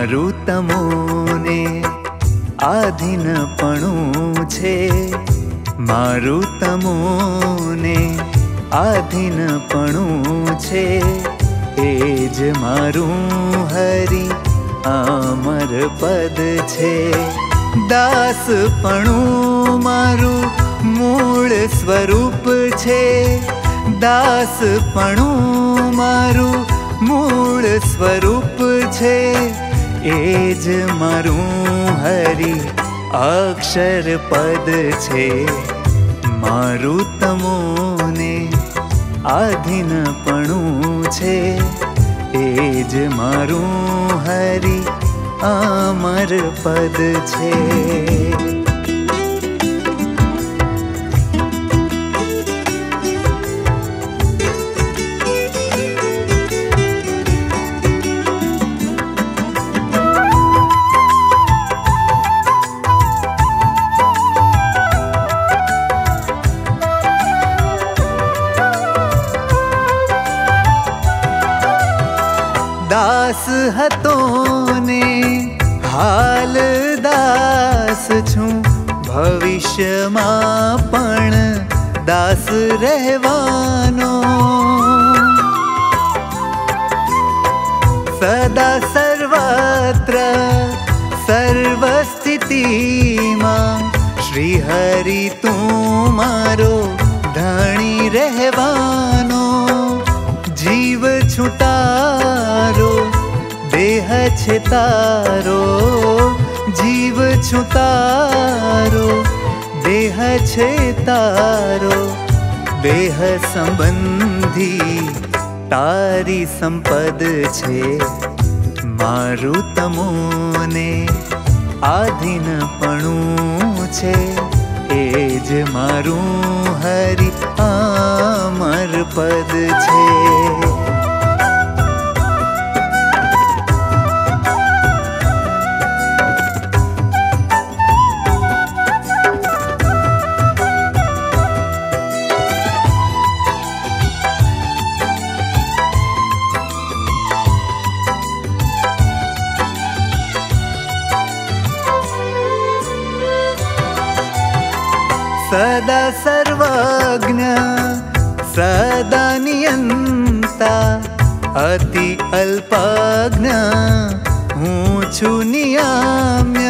मारू तमोने आधीनपणुं छे, मारू तमोने आधीनपणुं छे, एज मारूं हरि अमर पद छे। दासपणुं मारू मूळ स्वरूप छे, दासपणुं मारू मूळ स्वरूप छे, एज मारूं हरि अक्षर पद छे। मारू तमोने आधीनपणुं छे, एज मारूं हरि अमर पद छे। दास हतो ने हाल दास छूं, भविष्यमां पण दास रहेवानो। सदा सर्वत्र सर्वस्थितिमां श्रीहरि तू मारो धणी रहेवानो। जीव छूं तारो, देह छे तारो, जीव छूं तारो, देह छे तारो, देह संबंधी तारी संपद छे। मारू तमोने आधीनपणुं छे, एज मारूं हरि अमर पद छे। सदा सर्वज्ञ सदा नियंता, अति अल्पज्ञ हूँ छु नियाम्य।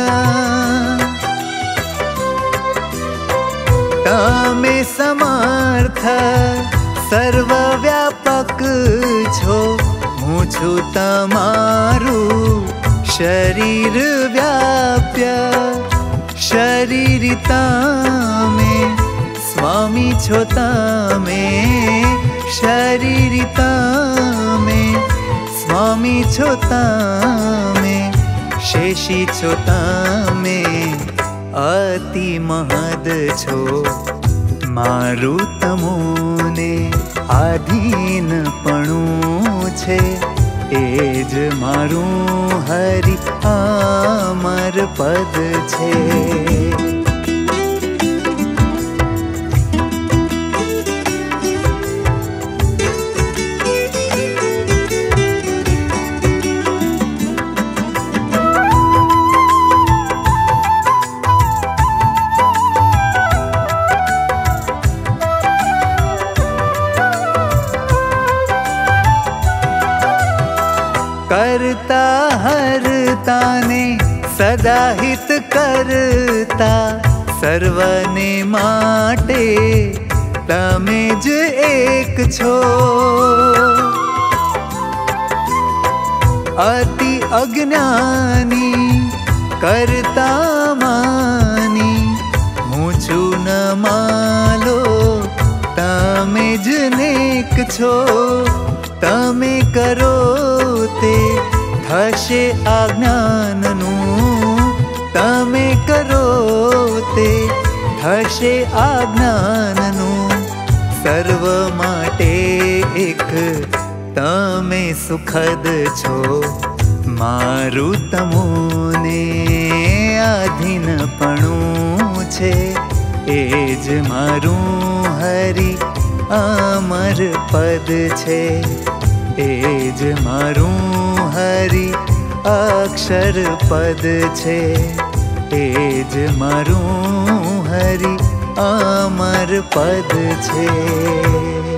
तमे समर्थ सर्वव्यापक छो, हूँ छु तमारू शरीर व्याप्य। शरीर तामे स्वामी छो तामे, शरीर तामे स्वामी छो तामे, शेषी छो तामे अति महद छो। मारू तमोने आधीनपणुं छे, एज मारूं हरि अमर पद छे। करता हरता ने सदा हित करता, सर्वने माटे तमे ज एक छो। अति अज्ञानी करता मानी, हूँ छु न मालो तमे ज नेक छो। तमे करो ते थशे आज्ञाननुं, तमे करो ते थशे आज्ञाननुं। सर्व माटे एक तमे सुखद छो। मारू तमोने आधीनपणुं छे, एज मारूं हरि अमर पद छे। एज मारूं हरि अक्षर पद छे एज मारू हरि अमर पद छे।